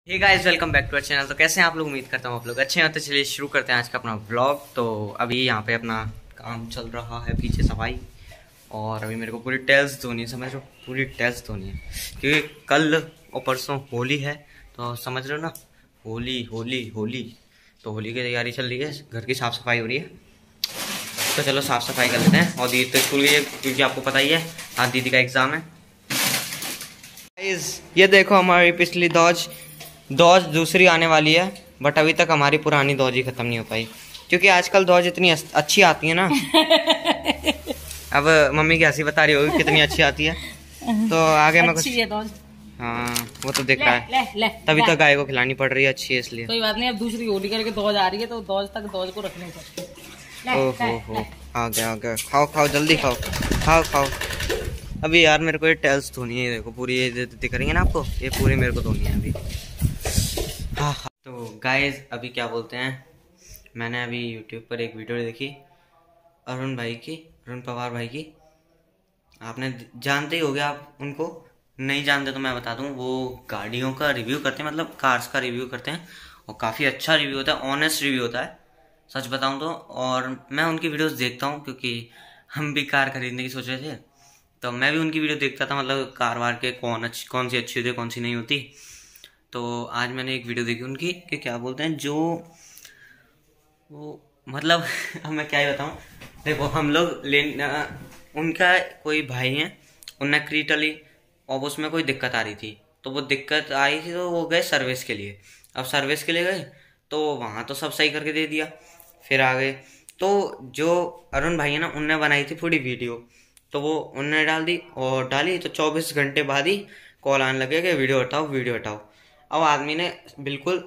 Hey guys, welcome back to our channel. तो कैसे हैं आप लोग? उम्मीद करता हूँ आप लोग अच्छे हैं। तो चलिए शुरू करते हैं आज का अपना व्लॉग। तो अभी यहाँ पे अपना काम चल रहा है, पीछे सफाई। और अभी मेरे को पूरी टेल्स धोनी है, समझ लो, पूरी टेल्स धोनी है क्योंकि कल और परसों होली है। तो समझ लो ना, होली होली होली। तो होली की तैयारी चल रही है, घर की साफ़ सफाई हो रही है। तो चलो साफ़ सफाई कर लेते हैं। और दीदी तो स्कूल गई है क्योंकि आपको पता ही है आज दीदी का एग्ज़ाम है। ये देखो हमारी पिछली दौज दूसरी आने वाली है, बट अभी तक हमारी पुरानी दौज ही खत्म नहीं हो पाई क्योंकि आजकल दौज इतनी अच्छी आती है ना। अब मम्मी की हंसी बता रही होगी कितनी अच्छी आती है। तो आगे मैं कुछ हाँ वो तो दिख रहा है, तभी तो गाय को खिलानी पड़ रही है अच्छी है इसलिए। कोई बात नहीं, अब दूसरी होली करके दौज आ रही है तो दौज तक दौज को रखने चाहिए। ओहो, आ गया, खाओ खाओ जल्दी खाओ, खाओ खाओ। अभी यार मेरे को ये टेल्स धोनी है, देखो पूरी ये दिख रही है ना आपको, ये पूरी मेरे को धोनी है अभी। हाँ हाँ। तो गाइस अभी क्या बोलते हैं, मैंने अभी यूट्यूब पर एक वीडियो देखी अरुण भाई की, अरुण पवार भाई की। आपने जानते ही होगे, आप उनको नहीं जानते तो मैं बता दूं। वो गाड़ियों का रिव्यू करते हैं, मतलब कार्स का रिव्यू करते हैं, और काफ़ी अच्छा रिव्यू होता है, ऑनेस्ट रिव्यू होता है सच बताऊं तो। और मैं उनकी वीडियोस देखता हूं क्योंकि हम भी कार खरीदने की सोच रहे थे, तो मैं भी उनकी वीडियो देखता था, मतलब कार वार के कौन सी अच्छी होती है कौन सी नहीं होती। तो आज मैंने एक वीडियो देखी उनकी कि क्या बोलते हैं जो वो मतलब अब मैं क्या ही बताऊँ। देखो हम लोग उनका कोई भाई है, उनने क्रीटा ली और उसमें कोई दिक्कत आ रही थी, तो वो दिक्कत आई थी तो वो गए सर्विस के लिए। अब सर्विस के लिए गए तो वहाँ तो सब सही करके दे दिया, फिर आ गए। तो जो अरुण भाई है ना, उनने बनाई थी पूरी वीडियो, तो वो उनने डाल दी, और डाली तो 24 घंटे बाद ही कॉल आने लगे कि वीडियो हटाओ वीडियो हटाओ। अब आदमी ने बिल्कुल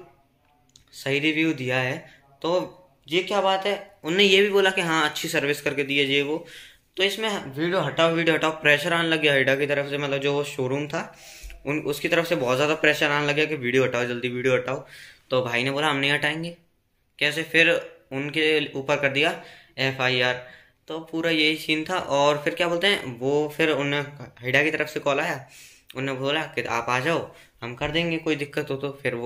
सही रिव्यू दिया है, तो ये क्या बात है। उनने ये भी बोला कि हाँ अच्छी सर्विस करके दी है ये वो। तो इसमें वीडियो हटाओ प्रेशर आने लग गया हाइडा की तरफ से, मतलब जो वो शोरूम था उसकी तरफ से बहुत ज़्यादा प्रेशर आने लग गया कि वीडियो हटाओ जल्दी वीडियो हटाओ। तो भाई ने बोला हम नहीं हटाएंगे कैसे, फिर उनके ऊपर कर दिया FIR। तो पूरा यही सीन था। और फिर क्या बोलते हैं वो, फिर उन्हें हाइडा की तरफ से कॉल आया, उन्होंने बोला कि आप आ जाओ हम कर देंगे कोई दिक्कत हो तो। फिर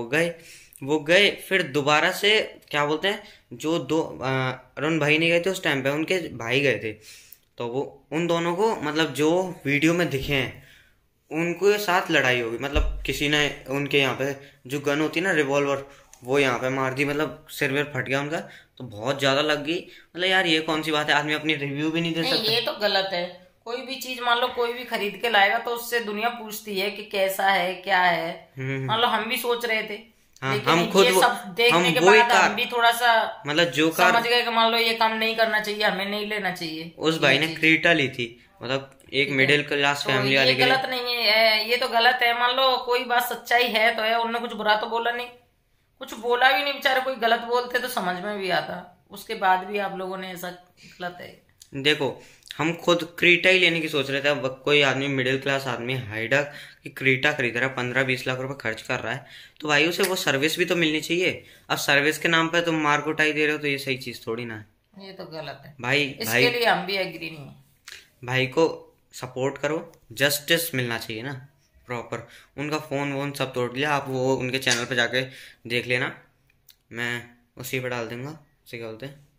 वो गए फिर दोबारा से क्या बोलते हैं जो दो अरुण भाई नहीं गए थे उस टाइम पे, उनके भाई गए थे। तो वो उन दोनों को, मतलब जो वीडियो में दिखे हैं उनको साथ लड़ाई होगी, मतलब किसी ने उनके यहाँ पे जो गन होती है ना रिवॉल्वर, वो यहाँ पे मार दी, मतलब सिर वेर फट गया उनका। तो बहुत ज्यादा लग गई। मतलब यार ये कौन सी बात है, आदमी अपनी रिव्यू भी नहीं दे सकता। ये तो गलत है। कोई भी चीज मान लो कोई भी खरीद के लाएगा तो उससे दुनिया पूछती है कि कैसा है क्या है। मान लो हम भी सोच रहे थे, हाँ लेकिन हम खुद ये सब देखने के वो ही बाद कार, हम भी थोड़ा सा मतलब जो कार समझ गए कि मान लो ये काम नहीं करना चाहिए, हमें नहीं लेना चाहिए। उस भाई ने क्रेटा ली थी, मतलब एक मिडिल क्लास तो फैमिली ये वाले के लिए। गलत नहीं है, ये तो गलत है। मान लो कोई बात सच्चाई है तो है, उन्होंने कुछ बुरा तो बोला नहीं, कुछ बोला भी नहीं बेचारे। कोई गलत बोलते तो समझ में भी आता, उसके बाद भी आप लोगों ने ऐसा, गलत है। देखो हम खुद क्रीटा ही लेने की सोच रहे थे। अब कोई आदमी मिडिल क्लास आदमी हाइडा की क्रीटा खरीद रहा है, 15-20 लाख रुपए खर्च कर रहा है, तो भाई उसे वो सर्विस भी तो मिलनी चाहिए। अब सर्विस के नाम पे तुम मार कुटाई दे रहे हो तो ये सही चीज थोड़ी ना है। ये तो गलत है, भाई इसके लिए हम भी एग्री नहीं है। भाई को सपोर्ट करो, जस्टिस मिलना चाहिए ना प्रॉपर। उनका फोन वोन सब तोड़ दिया, आप वो उनके चैनल पे जाके देख लेना, मैं उसी पे डाल दूंगा, उसे क्या बोलते हैं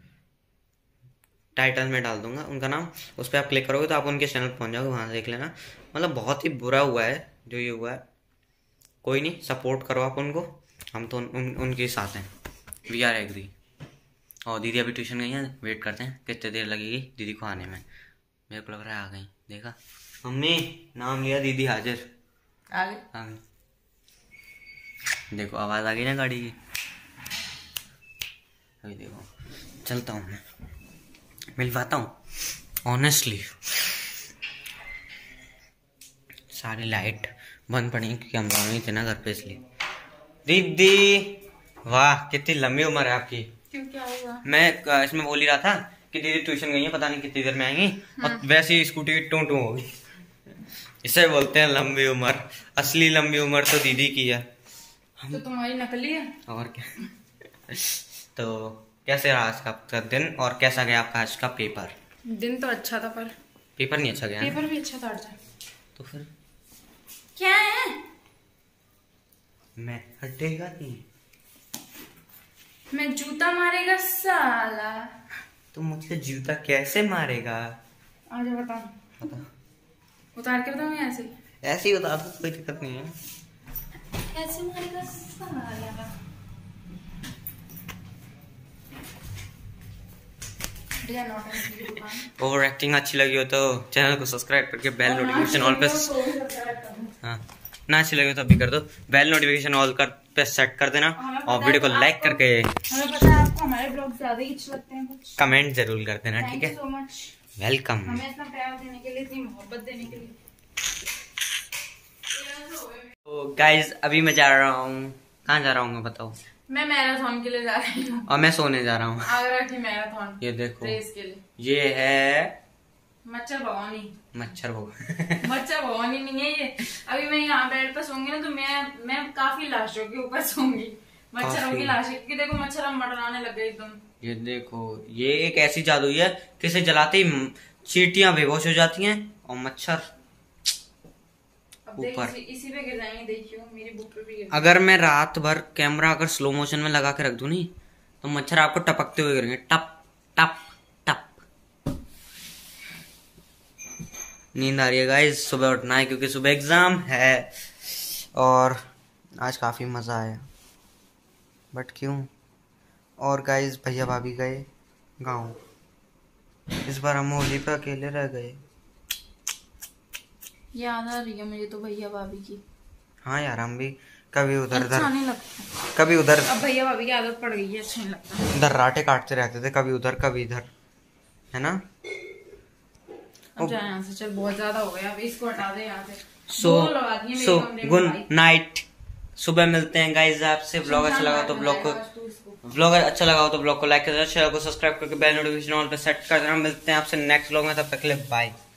टाइटल में डाल दूंगा उनका नाम। उस पर आप क्लिक करोगे तो आप उनके चैनल पहुंच जाओगे, वहां से देख लेना। मतलब बहुत ही बुरा हुआ है जो ये हुआ है। कोई नहीं, सपोर्ट करो आप उनको, हम तो उनके साथ हैं, वी आर एग्री। और दीदी अभी ट्यूशन गई हैं, वेट करते हैं कितने देर लगेगी दीदी को आने में। मेरे को लग रहा है आ गई, देखा मम्मी नाम लिया दीदी हाजिर आ गए। आ गई। देखो आवाज़ आ गई ना गाड़ी की। अभी देखो चलता हूँ मैं, मिलवाता हूँ ऑनेस्टली। सारी लाइट बंद पड़ी क्योंकि हम दोनों ही थे ना घर पे, इसलिए। दीदी वाह कितनी लंबी उम्र है आपकी। क्यों, क्या हुआ? मैं इसमें बोल ही रहा था कि दीदी ट्यूशन गई है, पता नहीं कितनी देर में आएंगी, और वैसे ही स्कूटी टू टू होगी। इसे बोलते हैं लंबी उम्र। असली लंबी उम्र तो दीदी की है। तो तुम्हारी नकली है और क्या। तो कैसे रहा आज का आपका दिन, और कैसा गया आपका आज का पेपर? दिन तो अच्छा था, पर पेपर नहीं अच्छा गया पेपर भी अच्छा था। तो फिर क्या है? मैं हटेगा नहीं। मैं जूता मारेगा साला। तो मुझे जूता कैसे मारेगा? आजा बताऊं। बता। उतार के बताऊं या ऐसे? ऐसे ही बता दो, कोई दिक्कत नहीं है। ऐसे मारेगा साला। ओवर एक्टिंग अच्छी लगी हो तो चैनल को सब्सक्राइब करके बेल नोटिफिकेशन ऑल पे, हाँ ना अच्छी लगी हो तो अभी कर दो, बेल नोटिफिकेशन ऑल पे सेट कर देना और वीडियो को लाइक करके हमें पता है आपको हमारे ब्लॉग ज्यादा ही अच्छे लगते हैं, कुछ कमेंट जरूर कर देना, ठीक है? So much welcome. हमें इतना प्यार देने के लिए, इतनी मोहब्बत देने के लिए। तो गाइज अभी मैं जा रहा हूँ, कहाँ जा रहा हूँ मैं बताओ? मैं मैराथन के लिए जा रही हूँ और मैं सोने जा रहा हूँ आगरा की मैराथन ये देखो रेस के लिए। ये है मच्छर भवानी। मच्छर मच्छर भवानी नहीं है ये। अभी मैं यहाँ बेड पे सोऊंगी ना तो मैं काफी लाशों के ऊपर सोऊंगी, मच्छरों की लाशें, क्योंकि देखो मच्छर अब मंडराने लग गए एकदम। ये देखो ये एक ऐसी जादुई है कि इसे जलाते ही चींटियां बेहोश हो जाती हैं और मच्छर ऊपर। इसी पे गिर जाएंगे, देखियो मेरी बुक पे भी गिर। अगर मैं रात भर कैमरा अगर स्लो मोशन में लगा के रख दूं नहीं तो मच्छर आपको टपकते हुए गिरेंगे, टप टप टप। नींद आ रही है गाइस, सुबह उठना है क्योंकि सुबह एग्जाम है और आज काफी मजा आया, बट क्यों? और गाइस भैया भाभी गए गाँव, इस बार हम होली पे अकेले रह गए। याद आ रही है मुझे तो भैया भाभी की। हाँ यार हम भी कभी उधर अच्छा नहीं लगता, कभी उधर, अब भैया भाभी की आदत पड़ गई है, अच्छा नहीं लगता। दर्राटे काटते रहते थे, कभी उधर कभी इधर, है ना? अब जा यहाँ से, चल बहुत ज्यादा हो गया, अब इसको हटा दे यहाँ से। सो दो लगा दिए मेरे सो कमरे में गुड भाई। नाइट, सुबह मिलते हैं गाइस आपसे। ब्लॉग अच्छा लगा तो ब्लॉग अच्छा लगा हो तो ब्लॉग को लाइक कर देना, चैनल को सब्सक्राइब करके बेल नोटिफिकेशन ऑन पे सेट कर देना। मिलते हैं आपसे नेक्स्ट ब्लॉग में, तब तक के लिए बाय।